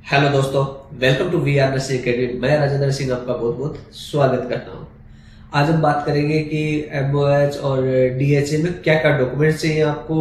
Hello दोस्तों, welcome to we are nursing academy. मैं राजेंद्र सिंह आपका बहुत बहुत स्वागत करता हूं। आज हम बात करेंगे कि एमओएच और डीएचए में क्या क्या डॉक्यूमेंट्स चाहिए आपको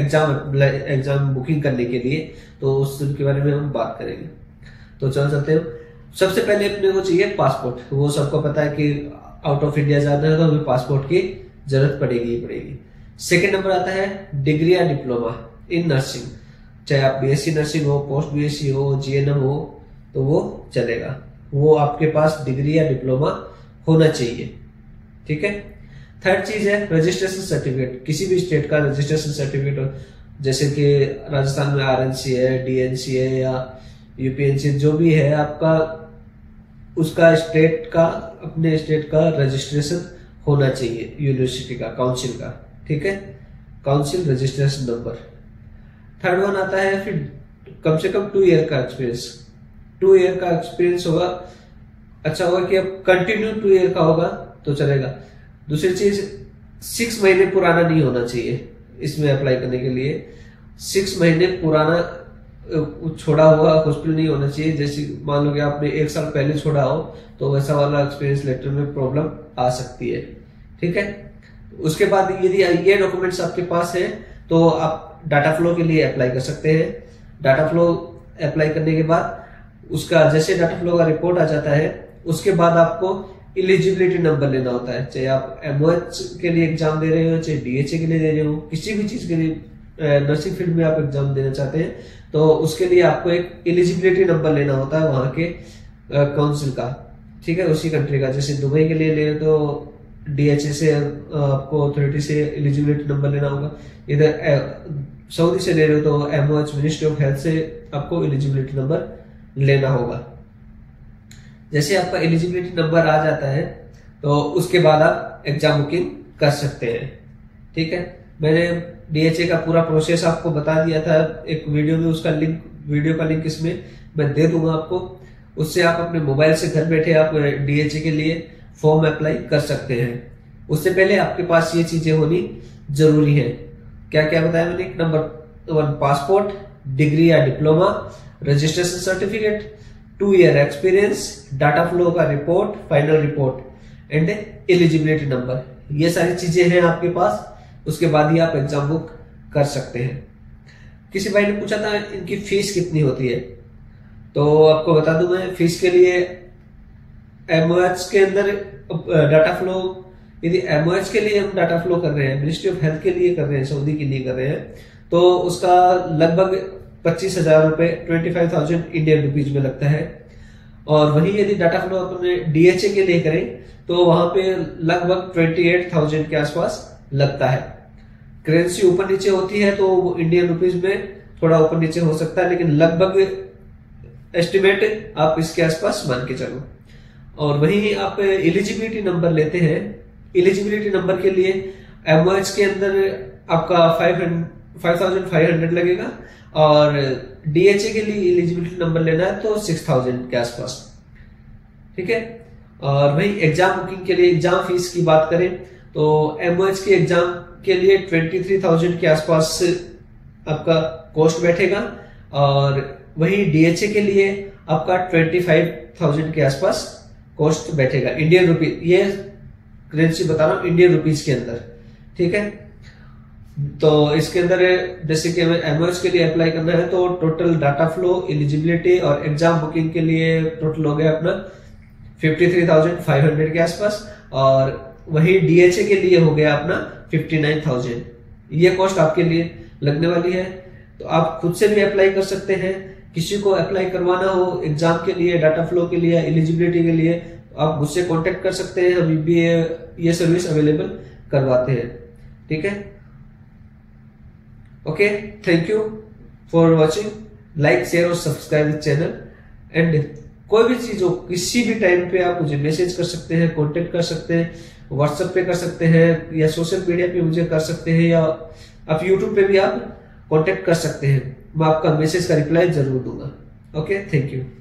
एग्जाम बुकिंग करने के लिए, तो उसके बारे में हम बात करेंगे। तो चलो चलते हैं। सबसे पहले अपने को चाहिए पासपोर्ट। वो सबको पता है कि आउट ऑफ इंडिया जाना है तो हमें पासपोर्ट की जरूरत पड़ेगी ही पड़ेगी। सेकेंड नंबर आता है डिग्री या डिप्लोमा इन नर्सिंग, चाहे आप बीएससी नर्सिंग हो, पोस्ट बीएससी हो, जीएनएम हो, तो वो चलेगा। वो आपके पास डिग्री या डिप्लोमा होना चाहिए, ठीक है। थर्ड चीज है रजिस्ट्रेशन सर्टिफिकेट। किसी भी स्टेट का रजिस्ट्रेशन सर्टिफिकेट, जैसे कि राजस्थान में आरएनसी है, डीएनसी है या यूपीएनसी, जो भी है आपका, उसका स्टेट का, अपने स्टेट का रजिस्ट्रेशन होना चाहिए, यूनिवर्सिटी का, काउंसिल का, ठीक है। Council registration number. Third one आता है फिर कम से कम 2 ईयर का एक्सपीरियंस। 2 ईयर का एक्सपीरियंस होगा, अच्छा होगा कि अब कंटिन्यू 2 ईयर का होगा तो चलेगा। दूसरी चीज 6 महीने पुराना नहीं होना चाहिए इसमें अप्लाई करने के लिए। 6 महीने पुराना छोड़ा हुआ हॉस्पिटल नहीं होना चाहिए। जैसे मान लो कि आपने 1 साल पहले छोड़ा हो तो वैसा वाला एक्सपीरियंस लेटर में प्रॉब्लम आ सकती है, ठीक है। उसके बाद यदि ये डॉक्यूमेंट्स आपके पास है तो आप डाटा फ्लो के लिए अप्लाई कर सकते हैं। डाटा फ्लो अप्लाई करने के बाद उसका जैसे डाटा फ्लो का रिपोर्ट आ जाता है, उसके बाद आपको एलिजिबिलिटी नंबर लेना होता है। चाहे आप एमओएच के लिए एग्जाम दे रहे हो, चाहे डीएचए के लिए दे रहे हो, किसी भी चीज के लिए नर्सिंग फील्ड में आप एग्जाम देना चाहते हैं तो उसके लिए आपको एक एलिजिबिलिटी नंबर लेना होता है वहां के काउंसिल का, ठीक है, उसी कंट्री का। जैसे दुबई के लिए ले तो डीएचए से आपको अथॉरिटी से एलिजिबिलिटी नंबर लेना होगा। इधर सऊदी से ले रहे हो तो एमओएच मिनिस्ट्री ऑफ हेल्थ से आपको एलिजिबिलिटी नंबर लेना होगा। जैसे आपका एलिजिबिलिटी नंबर आ जाता है तो उसके बाद आप एग्जाम बुकिंग कर सकते हैं, ठीक है। मैंने डीएचए का पूरा प्रोसेस आपको बता दिया था एक वीडियो में, उसका लिंक, वीडियो का लिंक इसमें मैं दे दूंगा आपको। उससे आप अपने मोबाइल से घर बैठे आप डीएचए के लिए फॉर्म अप्लाई कर सकते हैं। उससे पहले आपके पास ये चीजें होनी जरूरी है। क्या क्या बताया मैंने? नंबर 1 पासपोर्ट, डिग्री या diploma, registration certificate, 2 year experience, data flow का report, final report and eligibility number. ये सारी चीजें हैं आपके पास। उसके बाद ही आप एग्जाम बुक कर सकते हैं। किसी भाई ने पूछा था इनकी फीस कितनी होती है, तो आपको बता दूं मैं। फीस के लिए एमओएच के अंदर डाटा फ्लो, यदि एमओएच के लिए हम डाटा फ्लो कर रहे हैं, मिनिस्ट्री ऑफ हेल्थ के लिए कर रहे हैं, सऊदी के लिए कर रहे हैं, तो उसका लगभग 25,000 रुपए, 25,000 इंडियन रुपीज में लगता है। और वहीं यदि डाटा फ्लो अपने डीएचए के लिए करें तो वहां पे लगभग 28,000 के आसपास लगता है। करेंसी ऊपर नीचे होती है तो इंडियन रुपीज में थोड़ा ऊपर नीचे हो सकता है, लेकिन लगभग एस्टिमेट आप इसके आसपास मान के चलो। और वहीं आप एलिजिबिलिटी नंबर लेते हैं। एलिजिबिलिटी नंबर के लिए एमओएच के अंदर आपका 5,500 लगेगा और डीएचए के लिए एलिजिबिलिटी नंबर लेना है तो 6,000 के आसपास, ठीक है। और वहीं एग्जाम बुकिंग के लिए एग्जाम फीस की बात करें तो एमओएच के एग्जाम के लिए 23,000 के आसपास आपका कॉस्ट बैठेगा और वहीं डीएचए के लिए आपका 25,000 के आसपास कॉस्ट बैठेगा इंडियन रुपीज। ये करेंसी बता रहा हूं इंडियन रुपीज के अंदर, ठीक है। तो इसके अंदर जैसे कि हमें एमओएच के लिए अप्लाई करना है तो टोटल डाटा फ्लो, एलिजिबिलिटी और एग्जाम बुकिंग के लिए टोटल हो गया अपना 53,500 के आसपास। और वही डीएचए के लिए हो गया अपना 59,000। ये कॉस्ट आपके लिए लगने वाली है। तो आप खुद से भी अप्लाई कर सकते हैं। किसी को अप्लाई करवाना हो एग्जाम के लिए, डाटा फ्लो के लिए, एलिजिबिलिटी के लिए, आप मुझसे कांटेक्ट कर सकते हैं। हम भी ये सर्विस अवेलेबल करवाते हैं, ठीक है। Okay, thank you for watching. Like, share और सब्सक्राइब दिस चैनल। एंड कोई भी चीज हो, किसी भी टाइम पे आप मुझे मैसेज कर सकते हैं, कांटेक्ट कर सकते हैं, व्हाट्सएप पे कर सकते हैं या सोशल मीडिया पे मुझे कर सकते हैं, या आप यूट्यूब पे भी आप कांटेक्ट कर सकते हैं। मैं आपका मैसेज का रिप्लाई जरूर दूंगा। Okay, thank you.